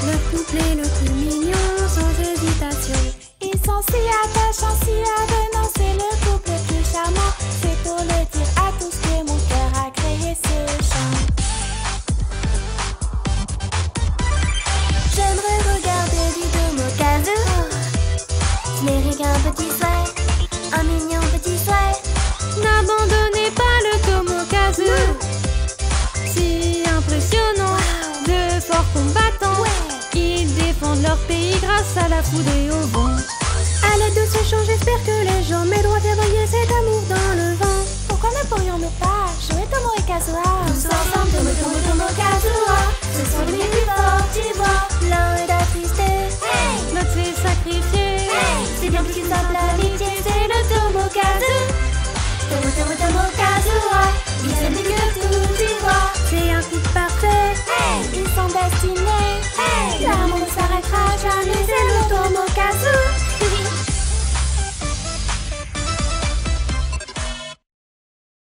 Leur couplet le plus mignon, sans hésitation. Ils sont si attachants, si avenants, c'est le couple le plus charmant. C'est pour le dire à tous que mon cœur a créé ce chant. J'aimerais regarder du Tomokazu. Ce n'est rien qu'un petit souhait, un mignon petit souhait. N'abandonnez pas le Tomokazu. Si impressionnant, de forts combattants. Ils défendent leur pays grâce à la foudre et au vent. À l'aide de ce chant, j'espère que les gens m'aideront à faire voyer cet amour dans le vent. Pourquoi ne pourrions-nous pas jouer Tomo et Kazuha? Tous ensemble, Tomo, Tomo, Tomokazuha. Ce sont les plus forts, tu vois. L'un est attristé, hey! L'autre s'est sacrifié. Hey! C'est bien plus simple, l'amitié, c'est le Tomokazu. Tomo, Tomo, Tomokazuha. Ils s'aiment mieux que tout, tu vois. C'est un couple parfait. Hey! Ils sont destinés, Hey! l'amour